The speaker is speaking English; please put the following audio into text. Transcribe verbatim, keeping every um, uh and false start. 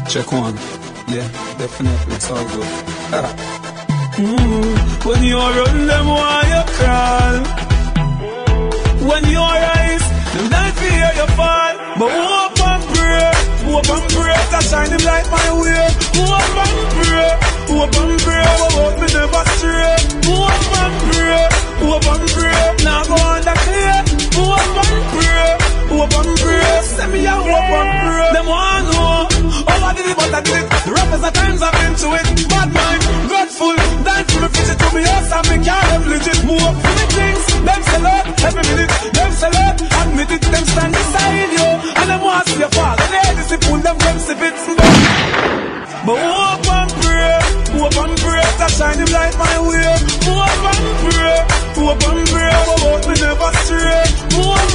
Check one. Yeah, definitely, it's all good. mm, when you run them, why you crawl? When you rise, them not fear you fall. But hope and pray, hope and pray, that shine them light my way. Hope and pray, hope and pray, hope me never stray. Hope and pray, hope and pray, now go on the clear. Hope and pray, hope and pray, send me a hope and pray. Them want know how I did it, but I did it. The rappers at times I've been to it. Bad mind, grateful, dying for me, fix it to me house and me can't legit. Move up for the things, them sell out every minute. Them sell out, admit it, them stand beside you. And them want to see you fall, and they discipline them from sivits. But hope and pray, hope and pray, that shine him light my way. Hope and pray, hope and pray, but me never stray. Hope